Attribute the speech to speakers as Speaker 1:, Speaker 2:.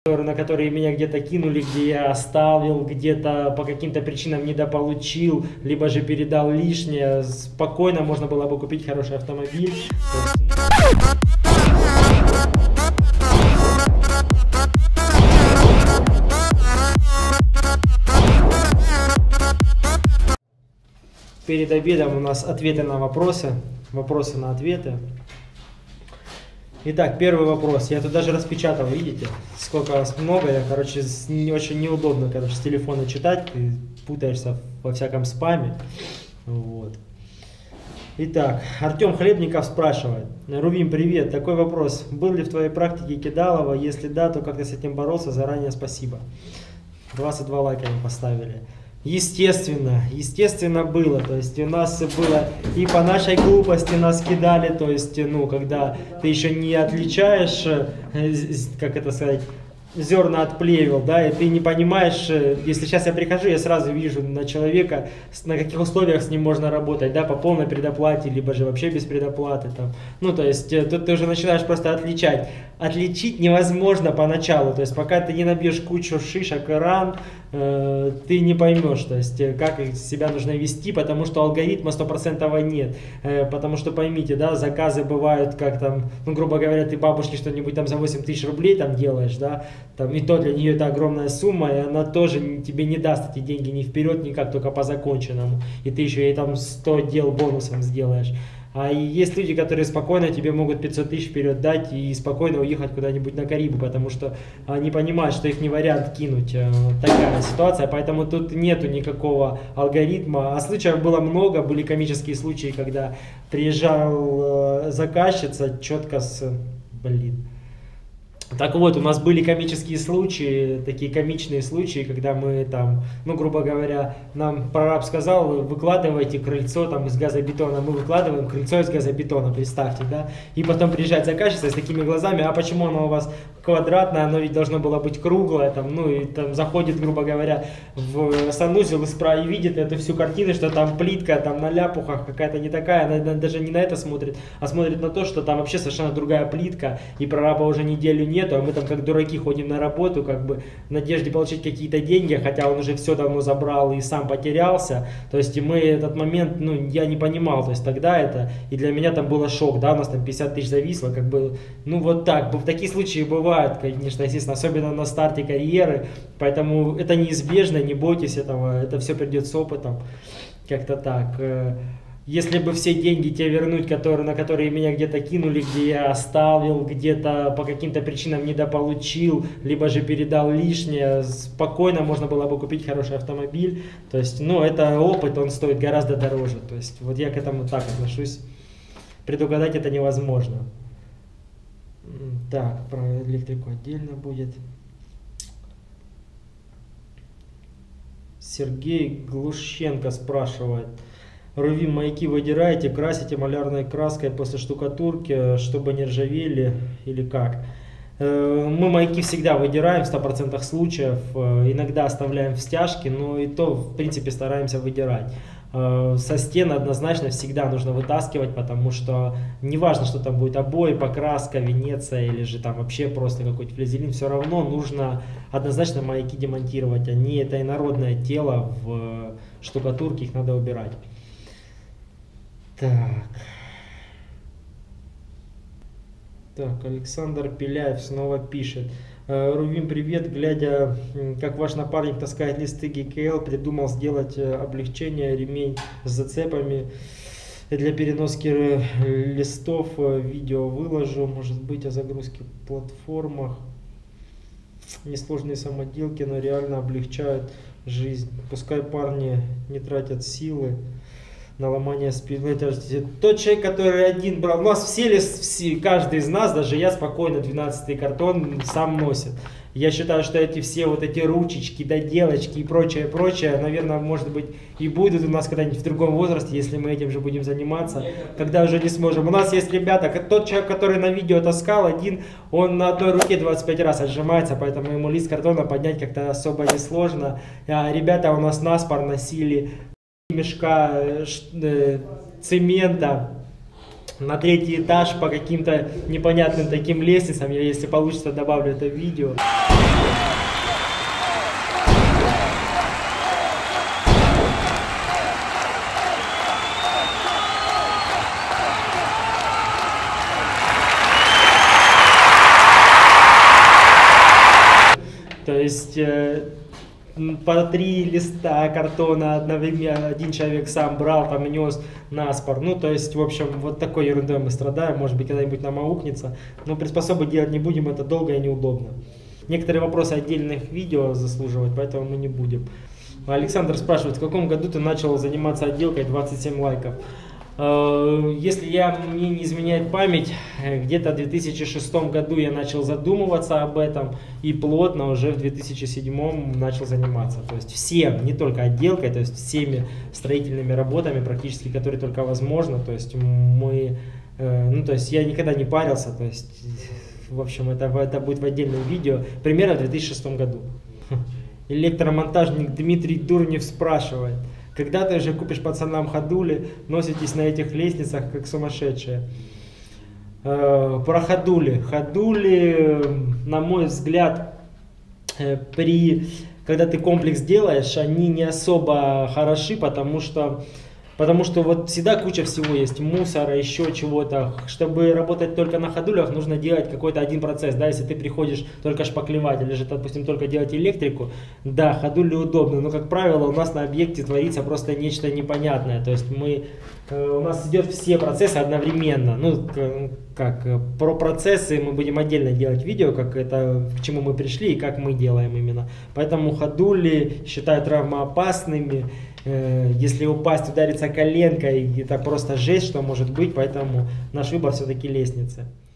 Speaker 1: на которые меня где-то кинули, где я оставил, где-то по каким-то причинам недополучил, либо же передал лишнее, спокойно можно было бы купить хороший автомобиль. Перед обедом у нас ответы на вопросы, вопросы на ответы. Итак, первый вопрос. Я тут даже распечатал, видите, сколько вас много. Я, короче, очень неудобно, короче, с телефона читать. Ты путаешься во всяком спаме. Вот. Итак, Артем Хлебников спрашивает. Рувим, привет. Такой вопрос. Был ли в твоей практике кидалово? Если да, то как ты с этим боролся? Заранее спасибо. 22 лайка мы поставили. Естественно было, то есть у нас было и по нашей глупости нас кидали, то есть, ну, когда ты еще не отличаешь, как это сказать, зерна от плевел, да, и ты не понимаешь, если сейчас я прихожу, я сразу вижу на человека, на каких условиях с ним можно работать, да, по полной предоплате, либо же вообще без предоплаты, там, ну, то есть, тут ты уже начинаешь просто отличать. Отличить невозможно поначалу, то есть, пока ты не набьешь кучу шишек и ран, ты не поймешь, то есть, как себя нужно вести, потому что алгоритма 100% нет, потому что поймите, да, заказы бывают, как там, ну, грубо говоря, ты бабушке что-нибудь там за 8 тысяч рублей там делаешь, да, там, и то для нее это огромная сумма, и она тоже тебе не даст эти деньги ни вперед, никак, только по законченному, и ты еще ей там 100 дел бонусом сделаешь. А есть люди, которые спокойно тебе могут 500 тысяч вперед дать и спокойно уехать куда-нибудь на Карибы, потому что они понимают, что их не вариант кинуть. Такая ситуация, поэтому тут нету никакого алгоритма. А случаев было много, были комические случаи, когда приезжал заказчица четко с... Так вот, у нас были комические случаи, такие комичные случаи, когда мы там, ну, грубо говоря, нам прораб сказал, выкладывайте крыльцо там из газобетона, мы выкладываем крыльцо из газобетона, представьте, да, и потом приезжает заказчица с такими глазами, а почему оно у вас квадратное, оно ведь должно было быть круглое, там, ну, и там заходит, грубо говоря, в санузел и видит эту всю картину, что там плитка, там на ляпухах какая-то не такая, она даже не на это смотрит, а смотрит на то, что там вообще совершенно другая плитка, и прораба уже неделю нету, а мы там как дураки ходим на работу, как бы в надежде получить какие-то деньги, хотя он уже все давно забрал и сам потерялся, то есть и мы этот момент, ну, я не понимал, то есть тогда это, и для меня там было шок, да, у нас там 50 тысяч зависло, как бы, ну, вот так, такие случаи бывают, конечно, естественно, особенно на старте карьеры, поэтому это неизбежно, не бойтесь этого, это все придет с опытом, как-то так. Если бы все деньги те вернуть, на которые меня где-то кинули, где я оставил, где-то по каким-то причинам недополучил, либо же передал лишнее, спокойно можно было бы купить хороший автомобиль. То есть, ну, это опыт, он стоит гораздо дороже. То есть, вот я к этому так отношусь. Предугадать это невозможно. Так, про электрику отдельно будет. Сергей Глушенко спрашивает. Рувим, маяки выдираете, красите малярной краской после штукатурки, чтобы не ржавели или как? Мы маяки всегда выдираем в 100% случаев, иногда оставляем в стяжке, но и то, в принципе, стараемся выдирать. Со стен однозначно всегда нужно вытаскивать, потому что неважно, что там будет обои, покраска, Венеция или же там вообще просто какой-то флизелин, все равно нужно однозначно маяки демонтировать. Они это инородное тело в штукатурке, их надо убирать. Так, Александр Пеляев снова пишет. Рувим, привет. Глядя, как ваш напарник таскает листы ГКЛ, придумал сделать облегчение, ремень с зацепами для переноски листов. Видео выложу, может быть, о загрузке платформах. Несложные самоделки, но реально облегчают жизнь. Пускай парни не тратят силы на ломание спины. Это тот человек, который один брал. У нас все, каждый из нас, даже я спокойно 12-й картон сам носит. Я считаю, что эти все вот эти ручечки, доделочки и прочее, наверное, может быть, и будут у нас когда-нибудь в другом возрасте, если мы этим же будем заниматься, когда уже не сможем. У нас есть ребята, тот человек, который на видео таскал один, он на одной руке 25 раз отжимается, поэтому ему лист картона поднять как-то особо несложно. А ребята у нас наспор носили мешка цемента на 3-й этаж по каким-то непонятным таким лестницам. Я, если получится, добавлю это в видео. То есть по 3 листа картона одновременно один человек сам брал, там и нес на спор. Ну, то есть, в общем, вот такой ерундой мы страдаем. Может быть, когда-нибудь нам аукнется. Но приспособы делать не будем, это долго и неудобно. Некоторые вопросы отдельных видео заслуживают, поэтому мы не будем. Александр спрашивает, в каком году ты начал заниматься отделкой? 27 лайков. Если мне не изменяет память, где-то в 2006 году я начал задумываться об этом и плотно уже в 2007 начал заниматься. То есть всем, не только отделкой, то есть всеми строительными работами практически, которые только возможно. То есть то есть я никогда не парился, то есть, в общем, это будет в отдельном видео, примерно в 2006 году. Электромонтажник Дмитрий Дурнев спрашивает. Когда ты уже купишь пацанам ходули, носитесь на этих лестницах как сумасшедшие? Про ходули. Ходули, на мой взгляд, когда ты комплекс делаешь, они не особо хороши, потому что вот всегда куча всего есть, мусора, еще чего-то. Чтобы работать только на ходулях, нужно делать какой-то один процесс. Да, если ты приходишь только шпаклевать или же, допустим, только делать электрику, да, ходули удобны, но, как правило, у нас на объекте творится просто нечто непонятное. То есть у нас идет все процессы одновременно. Ну, про процессы мы будем отдельно делать видео, к чему мы пришли и как мы делаем именно. Поэтому ходули считаю травмоопасными. Если упасть, удариться коленкой, это просто жесть, что может быть, поэтому наш выбор все-таки лестницы.